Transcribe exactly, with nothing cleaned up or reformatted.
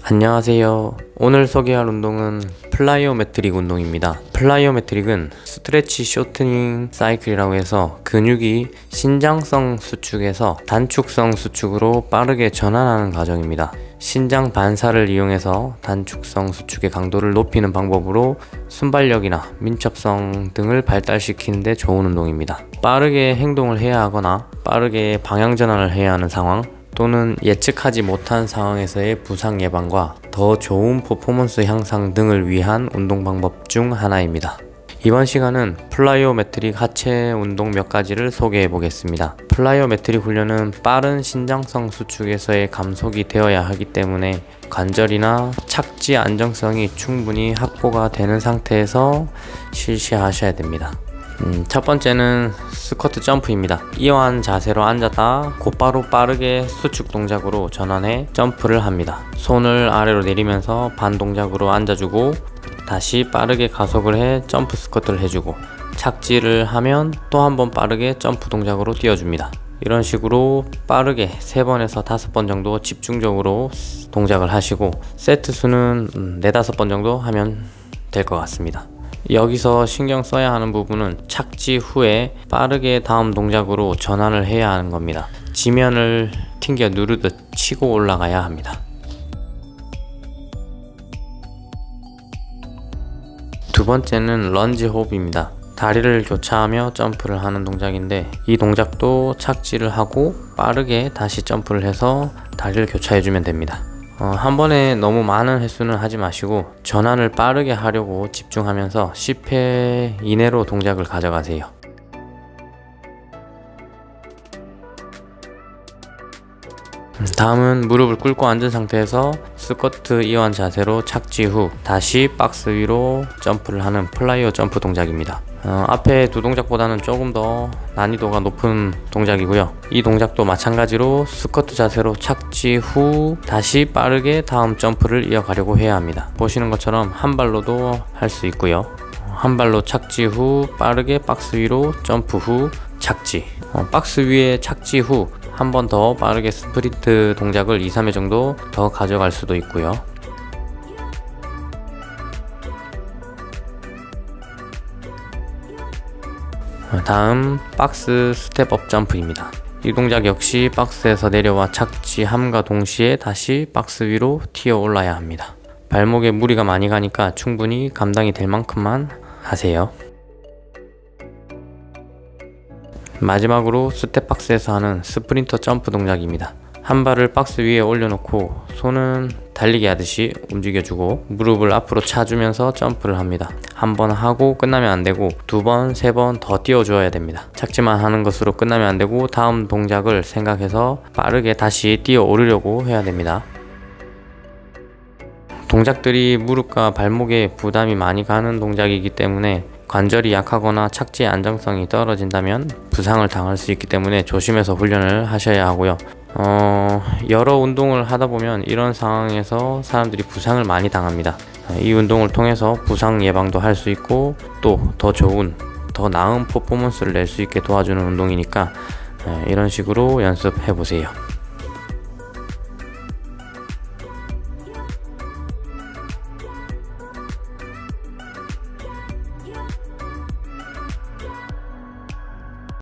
안녕하세요. 오늘 소개할 운동은 플라이오메트릭 운동입니다. 플라이오메트릭은 스트레치 쇼트닝 사이클이라고 해서 근육이 신장성 수축에서 단축성 수축으로 빠르게 전환하는 과정입니다. 신장 반사를 이용해서 단축성 수축의 강도를 높이는 방법으로 순발력이나 민첩성 등을 발달시키는 데 좋은 운동입니다. 빠르게 행동을 해야 하거나 빠르게 방향 전환을 해야 하는 상황, 또는 예측하지 못한 상황에서의 부상 예방과 더 좋은 퍼포먼스 향상 등을 위한 운동 방법 중 하나입니다. 이번 시간은 플라이오메트릭 하체 운동 몇 가지를 소개해 보겠습니다. 플라이오메트릭 훈련은 빠른 신장성 수축에서의 감속이 되어야 하기 때문에 관절이나 착지 안정성이 충분히 확보가 되는 상태에서 실시하셔야 됩니다. 음, 첫 번째는 스쿼트 점프입니다. 이완 자세로 앉았다 곧바로 빠르게 수축 동작으로 전환해 점프를 합니다. 손을 아래로 내리면서 반 동작으로 앉아주고 다시 빠르게 가속을 해 점프 스쿼트를 해주고 착지를 하면 또 한 번 빠르게 점프 동작으로 뛰어줍니다. 이런 식으로 빠르게 세 번에서 다섯 번 정도 집중적으로 동작을 하시고 세트 수는 음, 네다섯 번 정도 하면 될 것 같습니다. 여기서 신경 써야 하는 부분은 착지 후에 빠르게 다음 동작으로 전환을 해야 하는 겁니다. 지면을 튕겨 누르듯 치고 올라가야 합니다. 두 번째는 런지 호흡입니다. 다리를 교차하며 점프를 하는 동작인데 이 동작도 착지를 하고 빠르게 다시 점프를 해서 다리를 교차해 주면 됩니다. 어, 한 번에 너무 많은 횟수는 하지 마시고 전환을 빠르게 하려고 집중하면서 십 회 이내로 동작을 가져가세요. 다음은 무릎을 꿇고 앉은 상태에서 스쿼트 이완 자세로 착지 후 다시 박스 위로 점프를 하는 플라이어 점프 동작입니다. 어, 앞에 두 동작보다는 조금 더 난이도가 높은 동작이고요. 이 동작도 마찬가지로 스쿼트 자세로 착지 후 다시 빠르게 다음 점프를 이어가려고 해야 합니다. 보시는 것처럼 한 발로도 할 수 있고요. 한 발로 착지 후 빠르게 박스 위로 점프 후 착지, 어, 박스 위에 착지 후 한 번 더 빠르게 스프린트 동작을 이, 삼 회 정도 더 가져갈 수도 있고요. 다음 박스 스텝업 점프입니다. 이 동작 역시 박스에서 내려와 착지함과 동시에 다시 박스 위로 튀어 올라야 합니다. 발목에 무리가 많이 가니까 충분히 감당이 될 만큼만 하세요. 마지막으로 스텝박스에서 하는 스프린터 점프 동작입니다. 한 발을 박스 위에 올려놓고 손은 달리기 하듯이 움직여주고 무릎을 앞으로 차주면서 점프를 합니다. 한 번 하고 끝나면 안되고 두 번, 세 번 더 띄워줘야 됩니다. 착지만 하는 것으로 끝나면 안되고 다음 동작을 생각해서 빠르게 다시 뛰어 오르려고 해야 됩니다. 동작들이 무릎과 발목에 부담이 많이 가는 동작이기 때문에 관절이 약하거나 착지의 안정성이 떨어진다면 부상을 당할 수 있기 때문에 조심해서 훈련을 하셔야 하고요. 어, 여러 운동을 하다 보면 이런 상황에서 사람들이 부상을 많이 당합니다. 이 운동을 통해서 부상 예방도 할 수 있고 또 더 좋은, 더 나은 퍼포먼스를 낼 수 있게 도와주는 운동이니까 이런 식으로 연습해 보세요.